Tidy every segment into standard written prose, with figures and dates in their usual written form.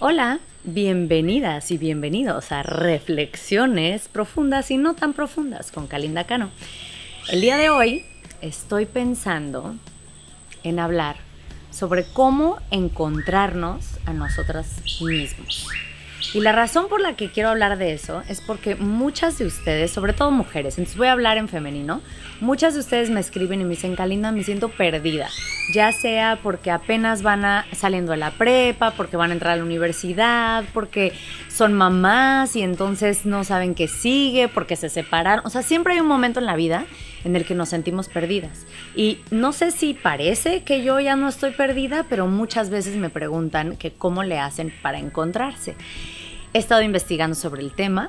Hola, bienvenidas y bienvenidos a Reflexiones Profundas y No Tan Profundas con Kalinda Cano. El día de hoy estoy pensando en hablar sobre cómo encontrarnos a nosotras mismos. Y la razón por la que quiero hablar de eso es porque muchas de ustedes, sobre todo mujeres, entonces voy a hablar en femenino, muchas de ustedes me escriben y me dicen, Kalinda, me siento perdida, ya sea porque apenas saliendo de la prepa, porque van a entrar a la universidad, porque son mamás y entonces no saben qué sigue, porque se separaron. O sea, siempre hay un momento en la vida en el que nos sentimos perdidas. Y no sé si parece que yo ya no estoy perdida, pero muchas veces me preguntan que cómo le hacen para encontrarse. He estado investigando sobre el tema.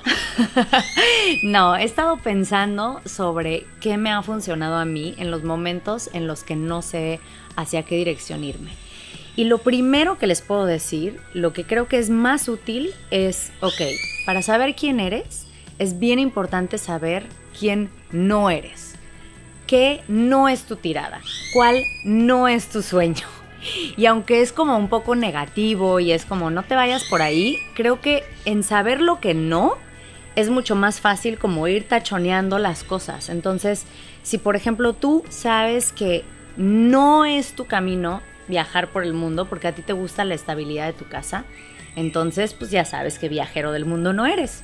No, he estado pensando sobre qué me ha funcionado a mí en los momentos en los que no sé hacia qué dirección irme. Y lo primero que les puedo decir, lo que creo que es más útil es, para saber quién eres, es bien importante saber quién no eres. ¿Qué no es tu tirada? ¿Cuál no es tu sueño? Y aunque es como un poco negativo y es como no te vayas por ahí, creo que en saber lo que no es mucho más fácil como ir tachoneando las cosas. Entonces, si por ejemplo tú sabes que no es tu camino viajar por el mundo porque a ti te gusta la estabilidad de tu casa, entonces pues ya sabes que viajero del mundo no eres.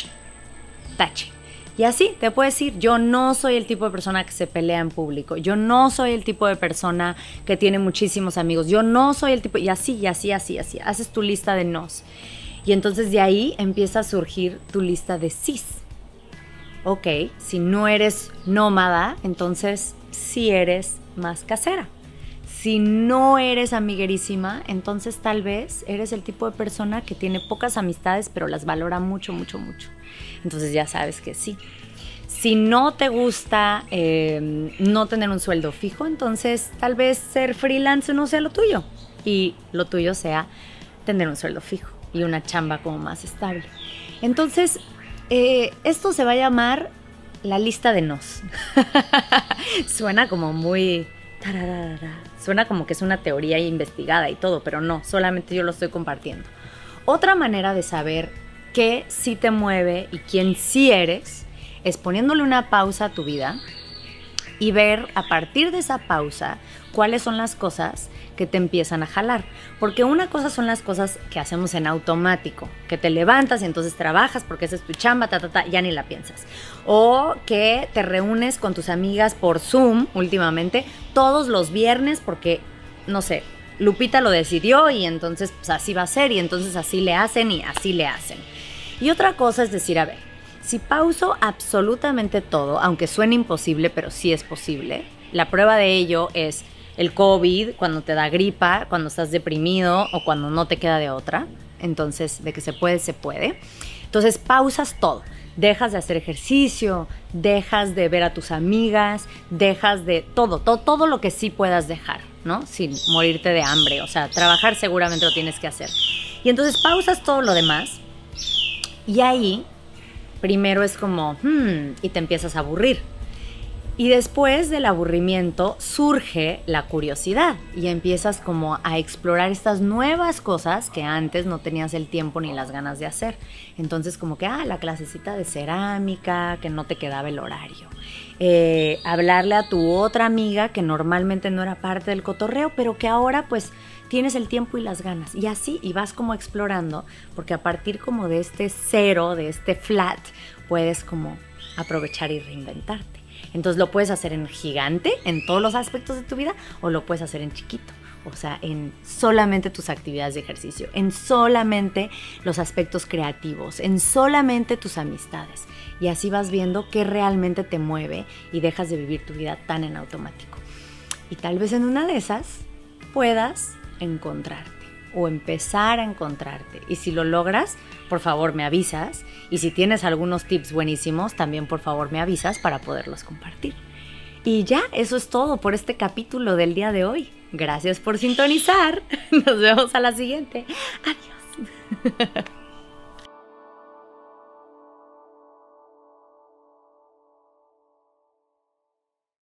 Tache. Y así te puedes decir, yo no soy el tipo de persona que se pelea en público, yo no soy el tipo de persona que tiene muchísimos amigos, yo no soy el tipo, y así, haces tu lista de nos. Y entonces de ahí empieza a surgir tu lista de sís. Ok, si no eres nómada, entonces sí eres más casera. Si no eres amiguerísima, entonces tal vez eres el tipo de persona que tiene pocas amistades, pero las valora mucho, mucho, mucho. Entonces ya sabes que sí. Si no te gusta no tener un sueldo fijo, entonces tal vez ser freelance no sea lo tuyo. Y lo tuyo sea tener un sueldo fijo y una chamba como más estable. Entonces, esto se va a llamar la lista de nos. Suena como muy... Suena como que es una teoría investigada y todo, pero no, solamente yo lo estoy compartiendo. Otra manera de saber qué sí te mueve y quién sí eres es poniéndole una pausa a tu vida y ver a partir de esa pausa cuáles son las cosas que te empiezan a jalar. Porque una cosa son las cosas que hacemos en automático, que te levantas y entonces trabajas porque esa es tu chamba, ya ni la piensas. O que te reúnes con tus amigas por Zoom últimamente todos los viernes porque, no sé, Lupita lo decidió y entonces pues, así va a ser y entonces así le hacen y así le hacen. Y otra cosa es decir, a ver, si pauso absolutamente todo, aunque suene imposible, pero sí es posible, la prueba de ello es el COVID, cuando te da gripa, cuando estás deprimido o cuando no te queda de otra. Entonces, de que se puede, se puede. Entonces, pausas todo. Dejas de hacer ejercicio, dejas de ver a tus amigas, dejas de todo lo que sí puedas dejar, ¿no? Sin morirte de hambre. O sea, trabajar seguramente lo tienes que hacer. Y entonces pausas todo lo demás y ahí primero es como, y te empiezas a aburrir. Y después del aburrimiento surge la curiosidad y empiezas como a explorar estas nuevas cosas que antes no tenías el tiempo ni las ganas de hacer. Entonces como que, la clasecita de cerámica, que no te quedaba el horario. Hablarle a tu otra amiga que normalmente no era parte del cotorreo, pero que ahora pues tienes el tiempo y las ganas. Y así, y vas como explorando, porque a partir como de este cero, de este flat, puedes como aprovechar y reinventarte. Entonces lo puedes hacer en gigante, en todos los aspectos de tu vida, o lo puedes hacer en chiquito. O sea, en solamente tus actividades de ejercicio, en solamente los aspectos creativos, en solamente tus amistades. Y así vas viendo qué realmente te mueve y dejas de vivir tu vida tan en automático. Y tal vez en una de esas puedas encontrarte o empezar a encontrarte. Y si lo logras, por favor me avisas. Y si tienes algunos tips buenísimos, también por favor me avisas para poderlos compartir. Y ya, eso es todo por este capítulo del día de hoy. Gracias por sintonizar. Nos vemos a la siguiente. Adiós.